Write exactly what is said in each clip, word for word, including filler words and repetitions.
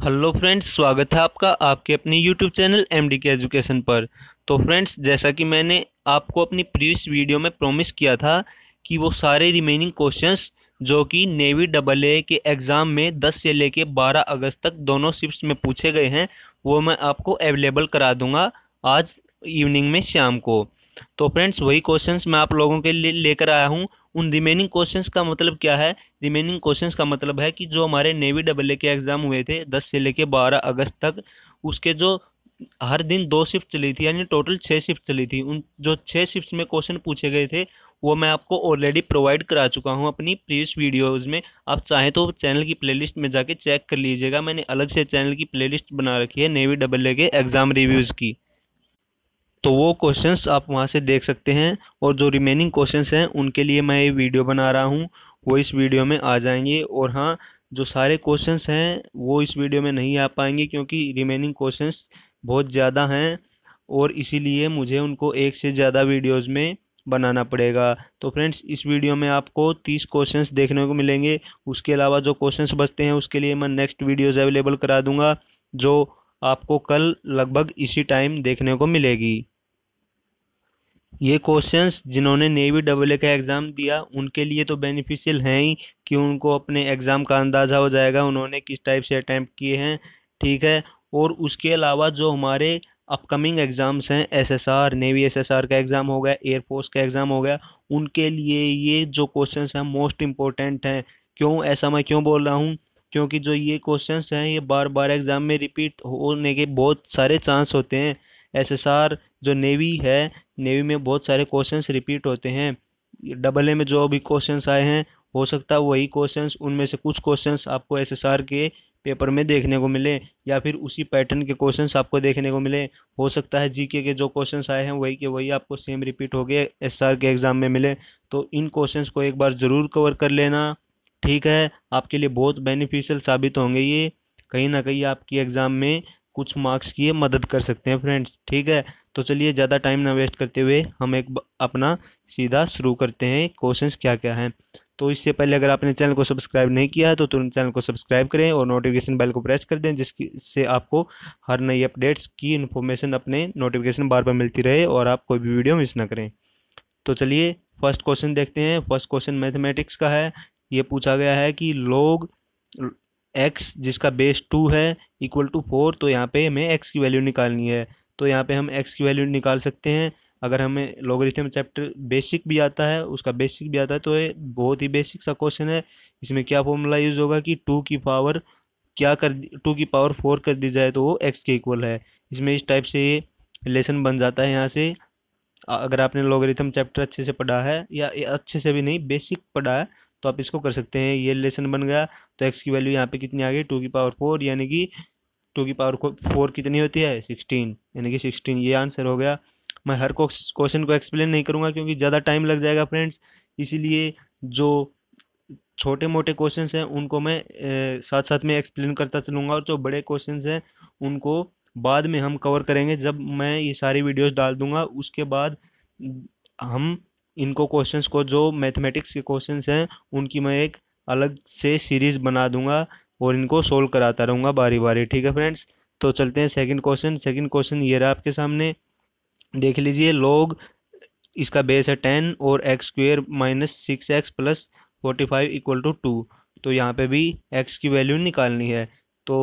Hello friends, स्वागत है आपका आपके अपने यूट्यूब चैनल एमडी के एजुकेशन पर। तो फ्रेंड्स, जैसा कि मैंने आपको अपनी प्रीवियस वीडियो में प्रॉमिस किया था कि वो सारे रिमेनिंग क्वेश्चंस जो कि नेवी डबल ए के एग्ज़ाम में दस से लेके बारह अगस्त तक दोनों शिफ्ट्स में पूछे गए हैं, वो मैं आपको अवेलेबल करा दूंगा आज इवनिंग में, शाम को। तो फ्रेंड्स, वही क्वेश्चंस मैं आप लोगों के लिए लेकर आया हूँ। उन रिमेनिंग क्वेश्चंस का मतलब क्या है? रिमेनिंग क्वेश्चंस का मतलब है कि जो हमारे नेवी डबल ए के एग्ज़ाम हुए थे दस से लेके बारह अगस्त तक, उसके जो हर दिन दो शिफ्ट चली थी, यानी टोटल छः शिफ्ट चली थी, उन जो छः शिफ्ट में क्वेश्चन पूछे गए थे वो मैं आपको ऑलरेडी प्रोवाइड करा चुका हूँ अपनी प्रीवियस वीडियोज़ में। आप चाहें तो चैनल की प्लेलिस्ट में जाके चेक कर लीजिएगा, मैंने अलग से चैनल की प्लेलिस्ट बना रखी है नेवी डबल ए के एग्ज़ाम रिव्यूज़ की। तो वो क्वेश्चंस आप वहाँ से देख सकते हैं, और जो रिमेनिंग क्वेश्चंस हैं उनके लिए मैं ये वीडियो बना रहा हूँ, वो इस वीडियो में आ जाएंगे। और हाँ, जो सारे क्वेश्चंस हैं वो इस वीडियो में नहीं आ पाएंगे क्योंकि रिमेनिंग क्वेश्चंस बहुत ज़्यादा हैं, और इसीलिए मुझे उनको एक से ज़्यादा वीडियोज़ में बनाना पड़ेगा। तो फ्रेंड्स, इस वीडियो में आपको तीस क्वेश्चंस देखने को मिलेंगे। उसके अलावा जो क्वेश्चंस बचते हैं उसके लिए मैं नेक्स्ट वीडियोज़ अवेलेबल करा दूंगा, जो आपको कल लगभग इसी टाइम देखने को मिलेगी। ये क्वेश्चंस जिन्होंने नेवी डबल ए का एग्ज़ाम दिया उनके लिए तो बेनिफिशियल हैं ही, कि उनको अपने एग्ज़ाम का अंदाज़ा हो जाएगा उन्होंने किस टाइप से अटैम्प्ट किए हैं, ठीक है। और उसके अलावा जो हमारे अपकमिंग एग्ज़ाम्स हैं, एसएसआर, नेवी एसएसआर का एग्ज़ाम हो गया, एयरफोर्स का एग्ज़ाम हो गया, उनके लिए ये जो क्वेश्चंस हैं मोस्ट इम्पोर्टेंट हैं। क्यों ऐसा मैं क्यों बोल रहा हूँ? क्योंकि जो ये क्वेश्चंस हैं ये बार बार एग्ज़ाम में रिपीट होने के बहुत सारे चांस होते हैं। एसएसआर जो नेवी है, नेवी में बहुत सारे क्वेश्चंस रिपीट होते हैं। डबल ए में जो अभी क्वेश्चंस आए हैं, हो सकता है वही क्वेश्चंस, उनमें से कुछ क्वेश्चंस आपको एसएसआर के पेपर में देखने को मिले, या फिर उसी पैटर्न के क्वेश्चंस आपको देखने को मिले। हो सकता है जीके के जो क्वेश्चंस आए हैं वही के वही आपको सेम रिपीट हो गए एसआर के एग्ज़ाम में मिले। तो इन क्वेश्चंस को एक बार ज़रूर कवर कर लेना, ठीक है। आपके लिए बहुत बेनिफिशियल साबित होंगे ये, कहीं ना कहीं आपकी एग्ज़ाम में कुछ मार्क्स की ये मदद कर सकते हैं फ्रेंड्स, ठीक है। तो चलिए ज़्यादा टाइम ना वेस्ट करते हुए हम एक ब- अपना सीधा शुरू करते हैं, क्वेश्चंस क्या क्या हैं। तो इससे पहले अगर आपने चैनल को सब्सक्राइब नहीं किया है तो तुरंत चैनल को सब्सक्राइब करें और नोटिफिकेशन बेल को प्रेस कर दें, जिसकी से आपको हर नई अपडेट्स की इन्फॉर्मेशन अपने नोटिफिकेशन बार पर मिलती रहे और आप कोई भी वीडियो मिस ना करें। तो चलिए फर्स्ट क्वेश्चन देखते हैं। फर्स्ट क्वेश्चन मैथमेटिक्स का है। ये पूछा गया है कि log एक्स जिसका बेस टू है इक्वल टू फोर, तो यहाँ पे हमें एक्स की वैल्यू निकालनी है। तो यहाँ पे हम एक्स की वैल्यू निकाल सकते हैं। अगर हमें लॉगरिथम चैप्टर बेसिक भी आता है, उसका बेसिक भी आता है, तो ये बहुत ही बेसिक सा क्वेश्चन है। इसमें क्या फॉर्मूला यूज होगा कि टू की पावर क्या कर टू की पावर फोर कर दी जाए तो वो एक्स के इक्वल है। इसमें इस टाइप से ये रिलेशन बन जाता है यहाँ से। अगर आपने लॉगरिथम चैप्टर अच्छे से पढ़ा है, या ये अच्छे से भी नहीं, बेसिक पढ़ा है, तो आप इसको कर सकते हैं। ये रिलेशन बन गया। तो एक्स की वैल्यू यहाँ पे कितनी आ गई? टू की पावर फोर, यानी कि टू की पावर फोर कितनी होती है? सिक्सटीन, यानी कि सिक्सटीन, ये आंसर हो गया। मैं हर क्वेश्चन को एक्सप्लेन नहीं करूँगा क्योंकि ज़्यादा टाइम लग जाएगा फ्रेंड्स, इसीलिए जो छोटे मोटे क्वेश्चंस हैं उनको मैं साथ साथ में एक्सप्लेन करता चलूँगा, और जो बड़े क्वेश्चंस हैं उनको बाद में हम कवर करेंगे जब मैं ये सारी वीडियोस डाल दूंगा। उसके बाद हम इनको क्वेश्चंस को, जो मैथमेटिक्स के क्वेश्चंस हैं, उनकी मैं एक अलग से सीरीज बना दूंगा और इनको सोल्व कराता रहूँगा बारी बारी, ठीक है फ्रेंड्स। तो चलते हैं सेकंड क्वेश्चन। सेकंड क्वेश्चन ये रहा आपके सामने, देख लीजिए। log इसका बेस है टेन और x square minus six x plus forty five equal to two. तो यहाँ पे भी एक्स की वैल्यू निकालनी है। तो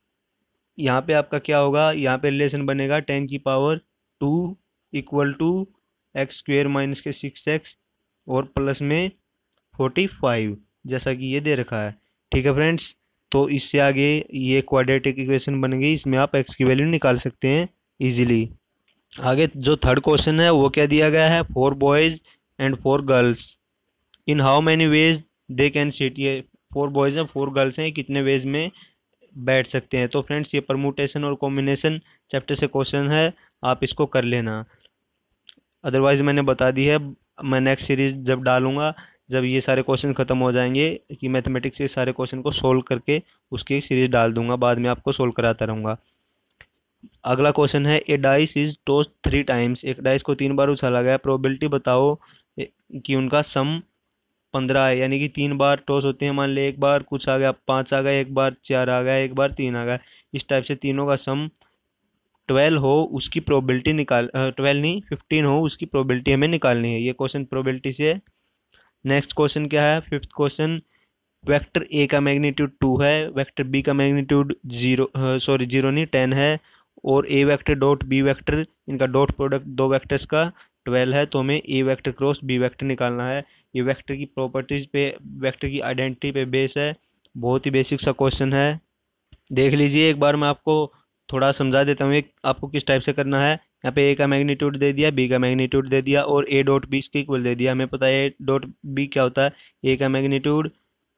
यहाँ पे आपका क्या होगा? यहाँ पे रिलेशन बनेगा टेन की power two equal to x square minus के सिक्स एक्स और प्लस में फोर्टी फाइव, जैसा कि ये दे रखा है, ठीक है फ्रेंड्स। तो इससे आगे ये क्वाड्रेटिक इक्वेशन बन गई, इसमें आप एक्स की वैल्यू निकाल सकते हैं इजीली। आगे जो थर्ड क्वेश्चन है वो क्या दिया गया है? Four boys and four girls, in how many ways they can sit. ये फोर बॉयज हैं, फोर गर्ल्स हैं, कितने वेज में बैठ सकते हैं? तो फ्रेंड्स, ये परमुटेशन और कॉम्बिनेशन चैप्टर से क्वेश्चन है, आप इसको कर लेना। अदरवाइज मैंने बता दी है, मैं नेक्स्ट सीरीज जब डालूंगा, जब ये सारे क्वेश्चन खत्म हो जाएंगे कि मैथमेटिक्स के सारे क्वेश्चन को सोल्व करके उसकी एक सीरीज डाल दूंगा, बाद में आपको सोल्व कराता रहूँगा। अगला क्वेश्चन है, a dice is tossed three times, एक डाइस को तीन बार उछाला गया, प्रोबेबिलिटी बताओ ए- कि उनका सम पंद्रह है, यानी कि तीन बार टॉस होते हैं, मान ले एक बार कुछ आ गया पाँच आ गया, एक बार चार आ गया, एक बार तीन आ गया, इस टाइप से तीनों का सम ट्वेल्व हो उसकी प्रोबेबिलिटी निकाल ट्वेल्व नहीं फिफ्टीन हो उसकी प्रोबेबिलिटी हमें निकालनी है। ये क्वेश्चन प्रोबेबिलिटी से है। नेक्स्ट क्वेश्चन क्या है, फिफ्थ क्वेश्चन, वेक्टर ए का मैग्नीट्यूड टू है, वेक्टर बी का मैग्नीट्यूड जीरो सॉरी जीरो नहीं टेन है, और A vector dot B vector इनका डॉट प्रोडक्ट दो वेक्टर्स का ट्वेल्व है, तो हमें A vector cross B vector निकालना है। ये वेक्टर की प्रॉपर्टीज पे, वेक्टर की आइडेंटिटी पे बेस है, बहुत ही बेसिक सा क्वेश्चन है। देख लीजिए एक बार मैं आपको थोड़ा समझा देता हूँ एक आपको किस टाइप से करना है। यहाँ पे ए का मैग्नीट्यूड दे दिया, बी का मैग्नीट्यूड दे दिया, और ए डॉट बी इसके इक्वल दे दिया। हमें पता है ए डॉट बी क्या होता है, ए का मैग्नीट्यूड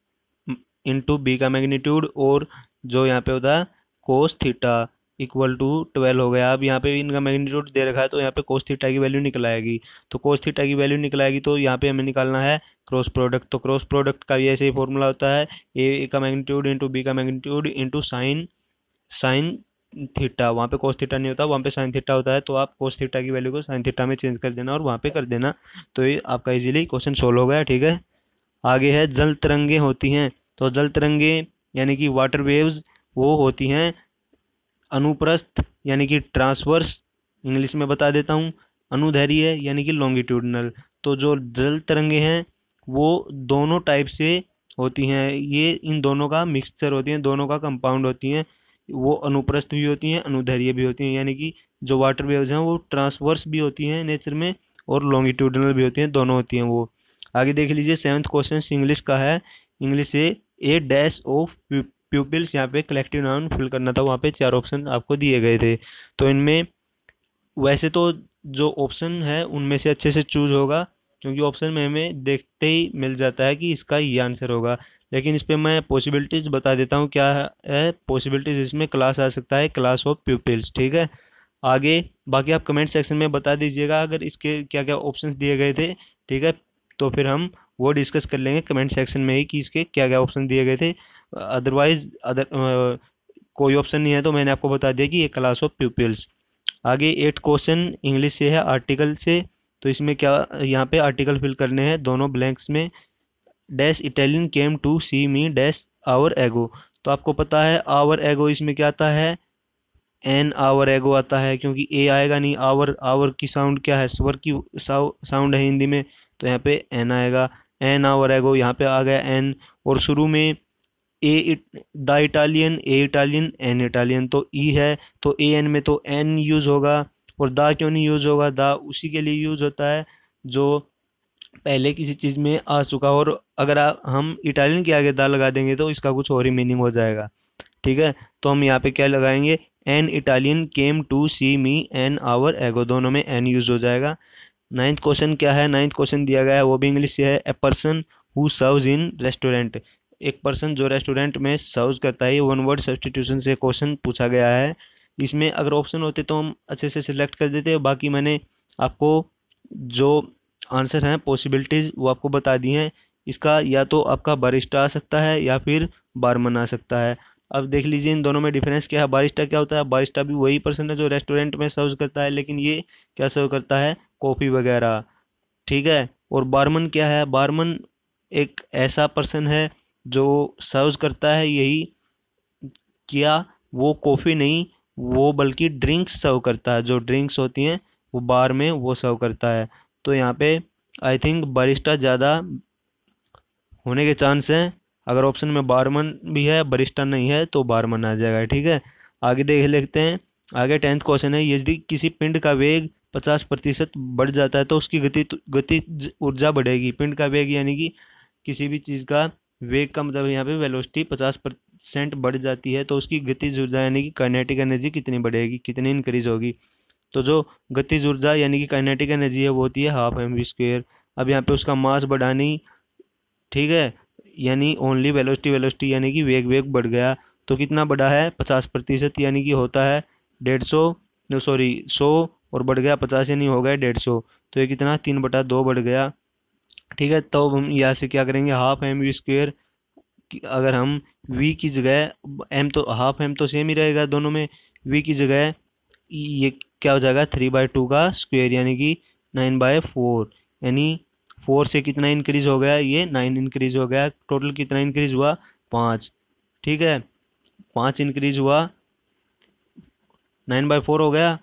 इंटू बी का मैग्नीट्यूड, और जो यहाँ पे होता है cos theta equal to twelve हो गया। अब यहाँ पे इनका मैग्नीट्यूड दे रखा है तो यहाँ पे कोस थीटा की वैल्यू निकल आएगी, तो कोस थीटा की वैल्यू निकल आएगी तो यहाँ पे हमें निकालना है क्रॉस प्रोडक्ट। तो क्रॉस प्रोडक्ट का भी ऐसे ही फॉर्मूला होता है, ए का मैग्नीट्यूड इंटू बी का magnitude into sine sine theta, वहाँ पे कोस थीटा नहीं होता, वहाँ पे साइन थीटा होता है, तो आप कोस थीटा की वैल्यू को साइन थीटा में चेंज कर देना और वहाँ पे कर देना, तो ये आपका इजीली क्वेश्चन सोल्व हो गया। ठीक है, आगे है जल तरंगे होती हैं, तो जल तरंगे यानी कि वाटर वेव्स वो होती हैं अनुप्रस्थ यानी कि ट्रांसवर्स, इंग्लिश में बता देता हूँ, अनुदैर्ध्य यानी कि लॉन्गिट्यूडनल। तो जो जल तरंगे हैं वो दोनों टाइप से होती हैं, ये इन दोनों का मिक्सचर होती हैं, दोनों का कंपाउंड होती हैं, वो अनुप्रस्थ भी होती हैं अनुदैर्ध्य भी होती हैं, यानी कि जो वाटर वेव्स हैं वो ट्रांसवर्स भी होती हैं नेचर में और लॉन्गिट्यूडनल भी होती हैं, दोनों होती हैं वो। आगे देख लीजिए सेवन्थ क्वेश्चन इंग्लिश का है, इंग्लिश से ए डैश ऑफ प्यूपिल्स, यहाँ पे कलेक्टिव नाउन फिल करना था, वहाँ पे चार ऑप्शन आपको दिए गए थे। तो इनमें वैसे तो जो ऑप्शन है उनमें से अच्छे से चूज होगा, क्योंकि ऑप्शन में हमें देखते ही मिल जाता है कि इसका ये आंसर होगा, लेकिन इस पर मैं पॉसिबिलिटीज बता देता हूँ क्या है पॉसिबिलिटीज। इसमें क्लास आ सकता है, क्लास ऑफ प्यूपिल्स। ठीक है, आगे बाकी आप कमेंट सेक्शन में बता दीजिएगा अगर इसके क्या क्या ऑप्शंस दिए गए थे। ठीक है, तो फिर हम वो डिस्कस कर लेंगे कमेंट सेक्शन में ही कि इसके क्या क्या ऑप्शन दिए गए थे। अदरवाइज अदर कोई ऑप्शन नहीं है तो मैंने आपको बता दिया कि ये क्लास ऑफ प्यूपिल्स। आगे एट क्वेश्चन इंग्लिश से है आर्टिकल से, तो इसमें क्या यहाँ पे आर्टिकल फिल करने हैं दोनों ब्लैंक्स में। Dash Italian came to see me dash hour ago, तो आपको पता है आवर एगो इसमें क्या आता है, एन आवर एगो आता है, क्योंकि ए आएगा नहीं, आवर आवर की साउंड क्या है, स्वर की साउंड है हिंदी में, तो यहाँ पे एन आएगा, एन आवर एगो यहाँ पे आ गया एन। और शुरू में a the Italian, a Italian an Italian, तो ई है तो ए एन में तो एन यूज़ होगा। और दा क्यों नहीं यूज़ होगा, दा उसी के लिए यूज़ होता है जो पहले किसी चीज़ में आ चुका हो, और अगर आ, हम इटालियन के आगे दा लगा देंगे तो इसका कुछ और ही मीनिंग हो जाएगा। ठीक है, तो हम यहाँ पे क्या लगाएंगे, an Italian came to see me an hour ago, दोनों में एन यूज हो जाएगा। नाइन्थ क्वेश्चन क्या है, नाइन्थ क्वेश्चन दिया गया है वो भी इंग्लिश से है, a person who serves in restaurant, एक पर्सन जो रेस्टोरेंट में सर्व करता है, वन वर्ड सब्सटीट्यूशन से क्वेश्चन पूछा गया है। इसमें अगर ऑप्शन होते तो हम अच्छे से सिलेक्ट कर देते, बाकी मैंने आपको जो आंसर हैं पॉसिबिलिटीज़ वो आपको बता दी हैं। इसका या तो आपका बारिस्टा आ सकता है या फिर बारमन आ सकता है। अब देख लीजिए इन दोनों में डिफरेंस क्या है, बारिस्टा क्या होता है, बारिस्टा भी वही पर्सन है जो रेस्टोरेंट में सर्व करता है, लेकिन ये क्या सर्व करता है, कॉफ़ी वगैरह। ठीक है, और बारमन क्या है, बारमन एक ऐसा पर्सन है जो सर्व करता है, यही क्या वो कॉफ़ी नहीं, वो बल्कि ड्रिंक्स सर्व करता है, जो ड्रिंक्स होती हैं वो बार में वो सर्व करता है। तो यहाँ पे आई थिंक बारिस्टा ज़्यादा होने के चांस हैं, अगर ऑप्शन में बारमन भी है बरिस्टा नहीं है तो बारमन आ जाएगा। ठीक है, आगे देख लेते हैं। आगे टेंथ क्वेश्चन है, यदि किसी पिंड का वेग पचास प्रतिशत बढ़ जाता है तो उसकी गति गति ऊर्जा बढ़ेगी। पिंड का वेग यानी कि किसी भी चीज़ का वेग का मतलब यहाँ पे वेलोसिटी पचास परसेंट बढ़ जाती है तो उसकी गतिज ऊर्जा यानी कि काइनेटिक एनर्जी कितनी बढ़ेगी, कितनी इंक्रीज होगी। तो जो गतिज ऊर्जा यानी कि काइनेटिक एनर्जी है वो होती है हाफ एम वी स्क्वेयर। अब यहाँ पे उसका मास बढ़ानी, ठीक है, यानी ओनली वेलोसिटी वेलोसिटी यानी कि वेग वेग बढ़ गया, तो कितना बढ़ा है पचास प्रतिशत, यानी कि होता है डेढ़ सौ सॉरी सौ और बढ़ गया पचास यानी हो गया डेढ़ सौ, तो ये कितना तीन बटा दो बढ़ गया। ठीक है, तो हम यहाँ से क्या करेंगे, हाफ एम वी स्क्वेयर, अगर हम वी की जगह एम तो हाफ एम तो सेम ही रहेगा दोनों में, वी की जगह ये क्या हो जाएगा थ्री बाई टू का स्क्वेयर यानी कि नाइन बाय फोर, यानी फोर से कितना इंक्रीज हो गया, ये नाइन इंक्रीज हो गया, टोटल कितना इंक्रीज हुआ, पाँच। ठीक है, पाँच इंक्रीज हुआ, नाइन बाई फोर हो गया,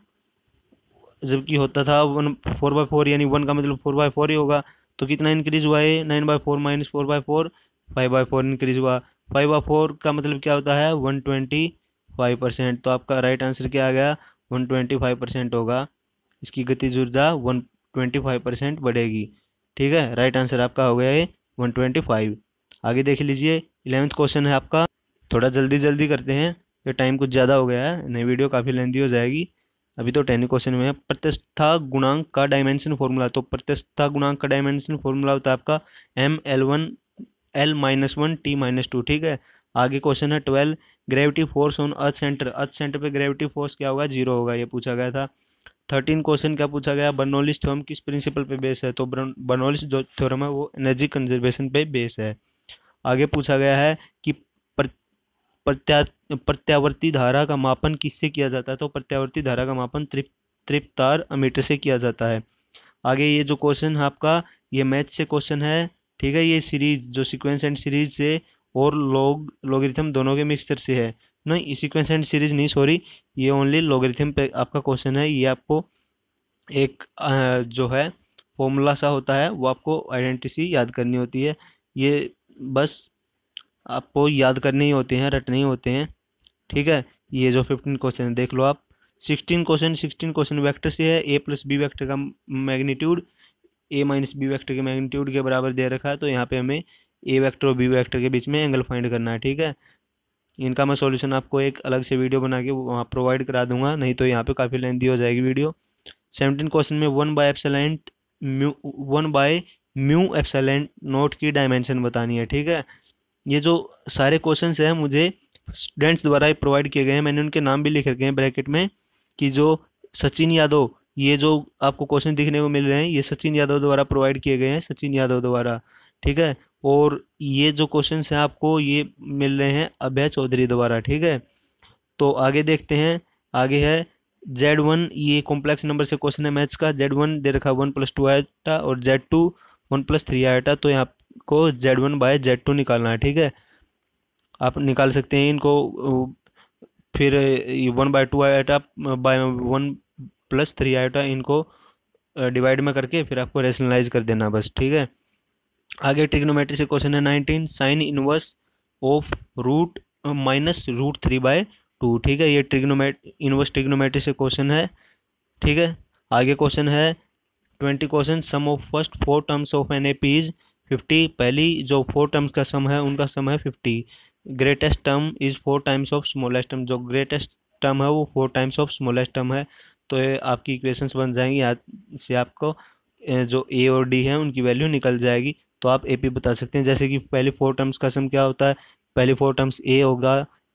जबकि होता था वन फोर बाई फोर, यानी वन का मतलब फोर बाई फोर ही होगा। तो कितना इंक्रीज हुआ है, nine by four minus four by four, five by four increase हुआ। फाइव बाई फोर का मतलब क्या होता है, वन ट्वेंटी फाइव परसेंट। तो आपका राइट आंसर क्या आ गया, वन ट्वेंटी फाइव परसेंट होगा। इसकी गतिज ऊर्जा वन ट्वेंटी फाइव परसेंट बढ़ेगी। ठीक है, राइट आंसर आपका हो गया है वन ट्वेंटी फाइव। आगे देख लीजिए, इलेवेंथ क्वेश्चन है आपका। थोड़ा जल्दी जल्दी करते हैं, ये टाइम कुछ ज़्यादा हो गया है, नई वीडियो काफ़ी लेंदी हो जाएगी। अभी तो टेन क्वेश्चन में है। प्रत्यस्थता गुणांक का डायमेंशन फॉर्मूला। तो प्रत्यस्थता गुणांक का डायमेंशन फॉर्मूला होता है आपका M L one L minus one T minus two. ठीक है, आगे क्वेश्चन है twelve, gravity force on earth centre. Earth centre पे ग्रेविटी फोर्स क्या होगा, जीरो होगा, ये पूछा गया था। थर्टीन क्वेश्चन क्या पूछा गया, बर्नौलीज थ्योरम किस प्रिंसिपल पे बेस है। तो बर्नौलीज जो थ्योरम है वो एनर्जी कंजर्वेशन पे बेस है। आगे पूछा गया है कि प्रत्या प्रत्यावर्ती धारा का मापन किससे किया जाता है। तो प्रत्यावर्ती धारा का मापन त्रिप त्रिपतार अमीटर से किया जाता है। आगे ये जो क्वेश्चन है आपका, ये मैथ से क्वेश्चन है। ठीक है, ये सीरीज जो सीक्वेंस एंड सीरीज से और लॉग लॉगरिथम दोनों के मिक्सचर से है। नहीं, सीक्वेंस एंड सीरीज नहीं, सॉरी, ये ओनली लॉगरिथम पे आपका क्वेश्चन है। ये आपको एक अ, जो है फॉर्मूला सा होता है, वो आपको आइडेंटिटी याद करनी होती है। ये बस आपको याद करने ही होते हैं, रटने ही होते हैं। ठीक है, ये जो फिफ्टीन क्वेश्चन देख लो आप। Sixteen question sixteen question vector से है। ए प्लस बी वेक्टर का magnitude A minus B vector के मैग्नीट्यूड के बराबर दे रखा है। तो यहाँ पे हमें ए वेक्टर और बी वेक्टर के बीच में एंगल फाइंड करना है। ठीक है, इनका मैं सॉल्यूशन आपको एक अलग से वीडियो बना के वहाँ प्रोवाइड करा दूंगा, नहीं तो यहाँ पे काफ़ी लेंथी हो जाएगी वीडियो। सेवनटीन क्वेश्चन में one by epsilon mu one by mu epsilon naught की डायमेंशन बतानी है। ठीक है, ये जो सारे क्वेश्चंस हैं मुझे स्टूडेंट्स द्वारा ही प्रोवाइड किए गए हैं, मैंने उनके नाम भी लिख रखे हैं ब्रैकेट में, कि जो सचिन यादव, ये जो आपको क्वेश्चन दिखने को मिल रहे हैं, ये सचिन यादव द्वारा प्रोवाइड किए गए हैं, सचिन यादव द्वारा। ठीक है, और ये जो क्वेश्चंस हैं आपको ये मिल रहे हैं अभय चौधरी द्वारा। ठीक है, तो आगे देखते हैं। आगे है जेड वन, ये कॉम्प्लेक्स नंबर से क्वेश्चन है मैथ्स का। जेड वन दे रखा वन प्लस टू आया और z two one plus three आया। तो यहाँ को z one by z two निकालना है। ठीक है, आप निकाल सकते हैं इनको। फिर वन बाय टू आया बाय वन प्लस थ्री आया, इनको डिवाइड में करके फिर आपको रेशनलाइज कर देना बस। ठीक है, आगे ट्रिग्नोमेट्री से क्वेश्चन है nineteen, sine inverse of root minus root three by two. ठीक है, ये ट्रिग्नोमेट इनवर्स ट्रिग्नोमेट्री से क्वेश्चन है। ठीक है, आगे क्वेश्चन है twenty question, sum of first four terms of an AP is इज फिफ्टी। पहली जो फोर टर्म्स का सम है उनका सम है fifty. Greatest term is four times of smallest term. जो ग्रेटेस्ट टर्म है वो four times of smallest term है। तो ये आपकी इक्वेशंस बन जाएंगी, यहाँ से आपको जो ए और डी है उनकी वैल्यू निकल जाएगी। तो आप ए पी बता सकते हैं। जैसे कि पहले फोर टर्म्स का सम क्या होता है, पहली फोर टर्म्स ए होगा,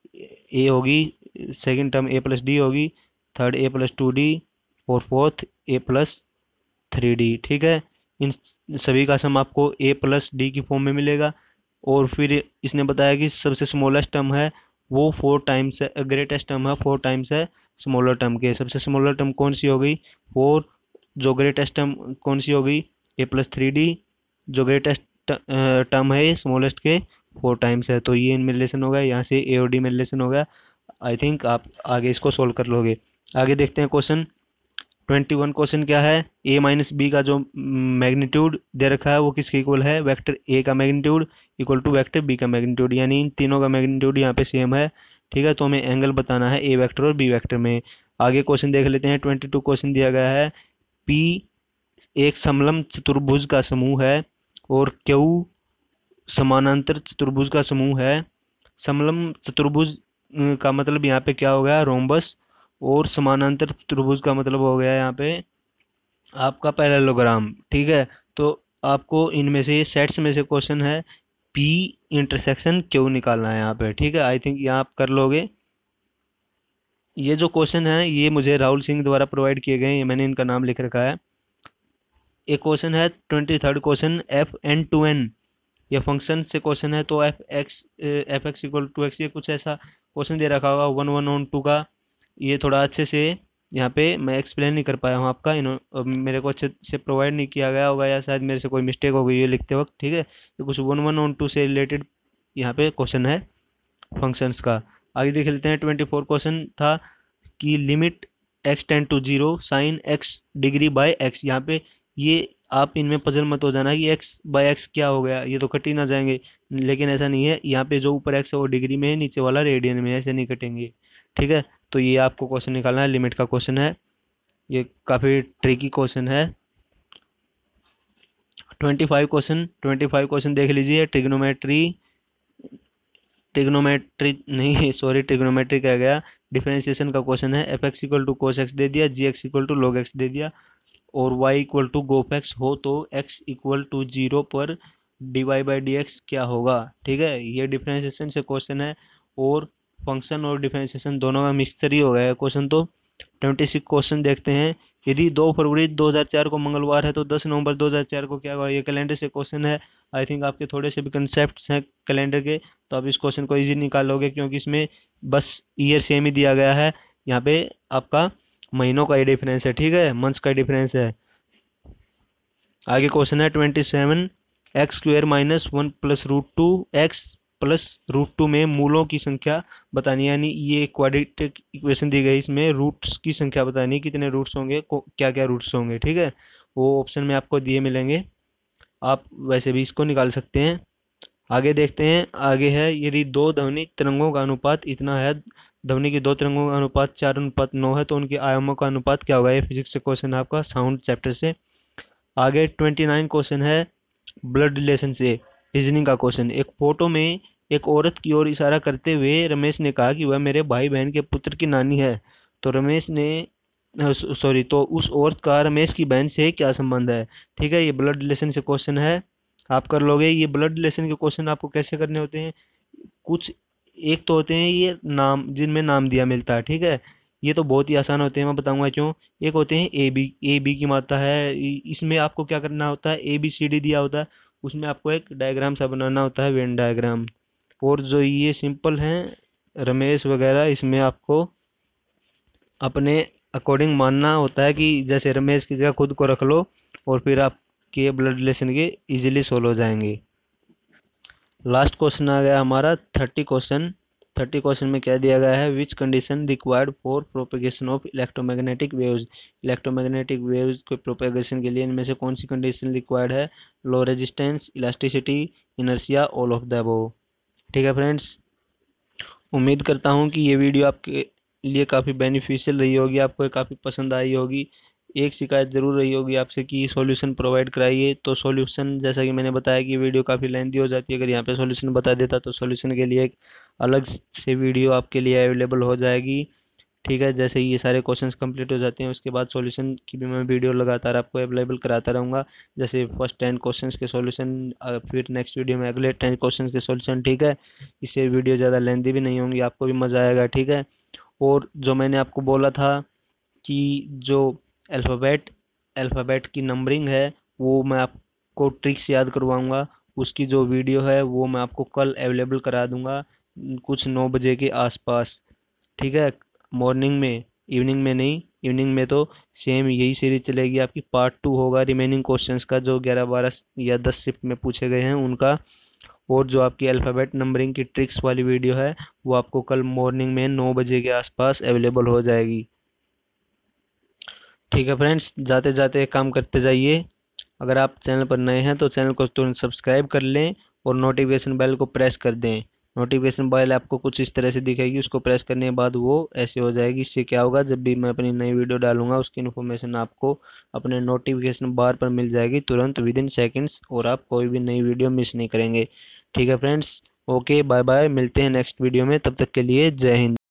ए होगी, second term a plus d होगी, third a plus two d और fourth a plus three d. ठीक है, इन सभी का सम आपको ए प्लस डी की फॉर्म में मिलेगा। और फिर इसने बताया कि सबसे स्मॉलेस्ट टर्म है वो फोर टाइम्स है, ग्रेटेस्ट टर्म है फोर टाइम्स है स्मॉलर टर्म के। सबसे स्मॉलर टर्म कौन सी हो गई, फोर। जो ग्रेटेस्ट टर्म कौन सी हो गई, ए प्लस थ्री डी। जो ग्रेटेस्ट टर्म है स्मॉलेस्ट के फोर टाइम्स है। तो ये इनमें रिलेशन हो गया, यहाँ से ए और डी में रिलेशन हो गया। आई थिंक आप आगे इसको सोल्व कर लोगे। आगे देखते हैं क्वेश्चन ट्वेंटी वन। क्वेश्चन क्या है, ए माइनस बी का जो मैग्नीट्यूड दे रखा है वो किसके इक्वल है, वेक्टर ए का magnitude equal to vector B का मैग्नीट्यूड, यानी इन तीनों का मैग्नीट्यूड यहाँ पे सेम है। ठीक है, तो हमें एंगल बताना है ए वेक्टर और बी वेक्टर में। आगे क्वेश्चन देख लेते हैं। ट्वेंटी टू क्वेश्चन दिया गया है, पी एक समलंब चतुर्भुज का समूह है और क्यू समानांतर चतुर्भुज का समूह है। समलंब चतुर्भुज का मतलब यहाँ पे क्या हो गया, रोम्बस, और समानांतर चतुर्भुज का मतलब हो गया यहाँ पे आपका पैरेललोग्राम। ठीक है, तो आपको इनमें से सेट्स में से क्वेश्चन है पी इंटरसेक्शन क्यों निकालना है यहाँ पे। ठीक है, आई थिंक यहाँ आप कर लोगे। ये जो क्वेश्चन है ये मुझे राहुल सिंह द्वारा प्रोवाइड किए गए हैं, मैंने इनका नाम लिख रखा है। एक क्वेश्चन है twenty third question, f N to N, ये फंक्शन से क्वेश्चन है। तो f x f x equal to x, ये कुछ ऐसा क्वेश्चन दे रखा होगा वन वन ऑन टू का। ये थोड़ा अच्छे से यहाँ पे मैं एक्सप्लेन नहीं कर पाया हूँ आपका, इन्हों अ, मेरे को अच्छे से प्रोवाइड नहीं किया गया होगा, या शायद मेरे से कोई मिस्टेक हो गई है लिखते वक्त, ठीक है। तो कुछ वन वन ऑन टू से रिलेटेड यहाँ पे क्वेश्चन है फंक्शंस का। आगे देख लेते हैं। ट्वेंटी फोर क्वेश्चन था कि limit x tends to zero sine x degree by x. यहाँ पे ये आप इनमें पजल मत हो जाना कि एक्स बाय एक्स क्या हो गया, ये तो कट ही ना जाएंगे। लेकिन ऐसा नहीं है, यहाँ पे जो ऊपर एक्स है वो डिग्री में है, नीचे वाला रेडियन में है, ऐसे नहीं कटेंगे, ठीक है। तो ये आपको क्वेश्चन निकालना है, लिमिट का क्वेश्चन है, ये काफ़ी ट्रिकी क्वेश्चन है। Twenty five question twenty five question देख लीजिए। ट्रिग्नोमेट्री ट्रिग्नोमेट्री नहीं सॉरी ट्रिग्नोमेट्री क्या गया, डिफरेंशिएशन का क्वेश्चन है। F x equal to cos x दे दिया, g x equal to log x दे दिया, और y equal to gof x हो तो x इक्वल टू जीरो पर d y by d x क्या होगा, ठीक है। ये डिफरेंशिएशन से क्वेश्चन है, और फंक्शन और डिफरेंशिएशन दोनों का मिक्सचर ही हो गया है क्वेश्चन। तो ट्वेंटी सिक्स क्वेश्चन देखते हैं। यदि दो फरवरी दो हज़ार चार को मंगलवार है तो दस नवंबर दो हज़ार चार को क्या होगा, ये कैलेंडर से क्वेश्चन है। आई थिंक आपके थोड़े से भी कंसेप्ट हैं कैलेंडर के, तो आप इस क्वेश्चन को इजी निकाल लोगे, क्योंकि इसमें बस ईयर सेम ही दिया गया है। यहाँ पे आपका महीनों का ही डिफरेंस है, ठीक है, मंथ्स का डिफरेंस है। आगे क्वेश्चन है twenty seven, x square minus one plus root two x plus root two में मूलों की संख्या बतानी, यानी ये क्वाड्रेटिक इक्वेशन दी गई, इसमें रूट्स की संख्या बतानी, कितने रूट्स होंगे, क्या क्या रूट्स होंगे, ठीक है। वो ऑप्शन में आपको दिए मिलेंगे, आप वैसे भी इसको निकाल सकते हैं। आगे देखते हैं। आगे है, यदि दो ध्वनि तरंगों का अनुपात इतना है, ध्वनि की दो तरंगों का अनुपात चार अनुपात नौ है, तो उनके आयामों का अनुपात क्या होगा। ये फिजिक्स से क्वेश्चन है आपका, साउंड चैप्टर से। आगे ट्वेंटी नाइन क्वेश्चन है ब्लड रिलेशन से रीजनिंग का क्वेश्चन। एक फोटो में एक औरत की ओर इशारा करते हुए रमेश ने कहा कि वह मेरे भाई बहन के पुत्र की नानी है। तो रमेश ने सॉरी तो उस औरत का रमेश की बहन से क्या संबंध है, ठीक है। ये ब्लड रिलेशन से क्वेश्चन है, आप कर लोगे। ये ब्लड रिलेशन के क्वेश्चन आपको कैसे करने होते हैं, कुछ एक तो होते हैं ये नाम, जिनमें नाम दिया मिलता है, ठीक है। ये तो बहुत ही आसान होते हैं, मैं बताऊंगा क्यों। एक होते हैं ए बी, ए बी की मात्रा है, इ- इसमें आपको क्या करना होता है, ए बी सी डी दिया होता है, उसमें आपको एक डायग्राम सा बनाना होता है, वेन डायग्राम। और जो ये सिंपल हैं रमेश वगैरह, इसमें आपको अपने अकॉर्डिंग मानना होता है कि जैसे रमेश की जगह खुद को रख लो, और फिर आपके ब्लड रिलेशन के इजीली सोल्व हो जाएंगे। लास्ट क्वेश्चन आ गया हमारा थर्टी क्वेश्चन। थर्टी क्वेश्चन में क्या दिया गया है, which condition required for propagation of electromagnetic waves. Electromagnetic waves के प्रोपेगेशन के लिए इनमें से कौन सी कंडीशन रिक्वायर्ड है। Low resistance, elasticity, inertia, all of the above, ठीक है फ्रेंड्स। उम्मीद करता हूँ कि ये वीडियो आपके लिए काफ़ी बेनिफिशियल रही होगी, आपको ये काफ़ी पसंद आई होगी। एक शिकायत ज़रूर रही होगी आपसे कि सॉल्यूशन प्रोवाइड कराइए, तो सॉल्यूशन जैसा कि मैंने बताया कि वीडियो काफ़ी लेंथी हो जाती है, अगर यहाँ पे सॉल्यूशन बता देता तो सॉल्यूशन के लिए एक अलग से वीडियो आपके लिए अवेलेबल हो जाएगी, ठीक है। जैसे ही ये सारे क्वेश्चंस कंप्लीट हो जाते हैं उसके बाद सॉल्यूशन की भी मैं वीडियो लगातार आपको अवेलेबल कराता रहूँगा। जैसे फर्स्ट टेन क्वेश्चंस के सॉल्यूशन, फिर नेक्स्ट वीडियो में अगले टेन क्वेश्चंस के सॉल्यूशन, ठीक है। इससे वीडियो ज़्यादा लेंथी भी नहीं होंगी, आपको भी मज़ा आएगा, ठीक है। और जो मैंने आपको बोला था कि जो अल्फ़ाबेट अल्फ़ाबेट की नंबरिंग है वो मैं आपको ट्रिक्स याद करवाऊँगा, उसकी जो वीडियो है वो मैं आपको कल अवेलेबल करा दूँगा कुछ नौ बजे के आसपास, ठीक है। मॉर्निंग में, इवनिंग में नहीं, इवनिंग में तो सेम यही सीरीज चलेगी आपकी। पार्ट टू होगा रिमेनिंग क्वेश्चंस का, जो ग्यारह बारह या दस शिफ्ट में पूछे गए हैं उनका। और जो आपकी अल्फ़ाबेट नंबरिंग की ट्रिक्स वाली वीडियो है वो आपको कल मॉर्निंग में नौ बजे के आसपास अवेलेबल हो जाएगी, ठीक है फ्रेंड्स। जाते जाते एक काम करते जाइए, अगर आप चैनल पर नए हैं तो चैनल को तुरंत सब्सक्राइब कर लें और नोटिफिकेशन बेल को प्रेस कर दें। नोटिफिकेशन बेल आपको कुछ इस तरह से दिखेगी, उसको प्रेस करने के बाद वो ऐसे हो जाएगी। इससे क्या होगा, जब भी मैं अपनी नई वीडियो डालूंगा उसकी इन्फॉर्मेशन आपको अपने नोटिफिकेशन बार पर मिल जाएगी तुरंत, विद इन सेकेंड्स, और आप कोई भी नई वीडियो मिस नहीं करेंगे, ठीक है फ्रेंड्स। ओके, बाय बाय, मिलते हैं नेक्स्ट वीडियो में, तब तक के लिए जय हिंद।